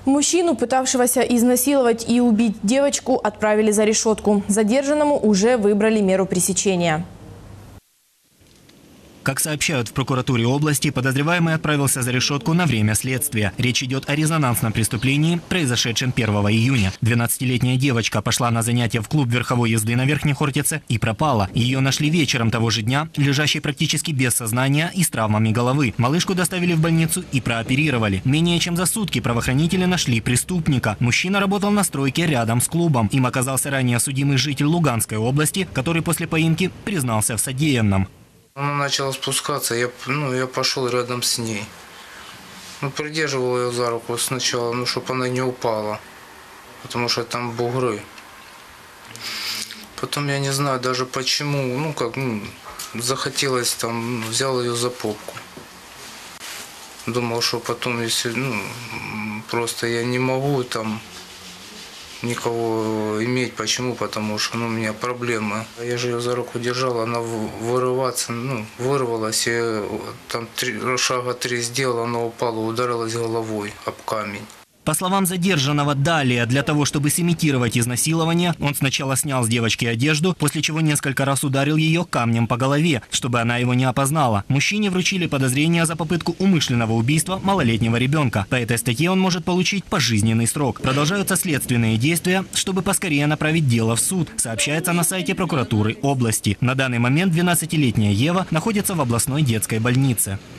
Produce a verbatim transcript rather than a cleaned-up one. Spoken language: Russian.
Мужчину, пытавшегося изнасиловать и убить девочку, отправили за решетку. Задержанному уже выбрали меру пресечения. Как сообщают в прокуратуре области, подозреваемый отправился за решетку на время следствия. Речь идет о резонансном преступлении, произошедшем первого июня. двенадцатилетняя девочка пошла на занятия в клуб верховой езды на Верхней Хортице и пропала. Ее нашли вечером того же дня, лежащей практически без сознания и с травмами головы. Малышку доставили в больницу и прооперировали. Менее чем за сутки правоохранители нашли преступника. Мужчина работал на стройке рядом с клубом. Им оказался ранее судимый житель Луганской области, который после поимки признался в содеянном. Она начала спускаться, я, ну, я пошел рядом с ней. Ну, придерживал ее за руку сначала, ну, чтобы она не упала, потому что там бугры. Потом я не знаю даже почему, ну, как, ну, захотелось там, взял ее за попку. Думал, что потом, если, ну, просто я не могу там никого иметь. Почему? Потому что, ну, у меня проблемы. Я же ее за руку держал, она вырываться, ну, вырвалась, и там три, шага три сделала, она упала, ударилась головой об камень. По словам задержанного, далее, для того, чтобы сымитировать изнасилование, он сначала снял с девочки одежду, после чего несколько раз ударил ее камнем по голове, чтобы она его не опознала. Мужчине вручили подозрение за попытку умышленного убийства малолетнего ребенка. По этой статье он может получить пожизненный срок. Продолжаются следственные действия, чтобы поскорее направить дело в суд, сообщается на сайте прокуратуры области. На данный момент двенадцатилетняя Ева находится в областной детской больнице.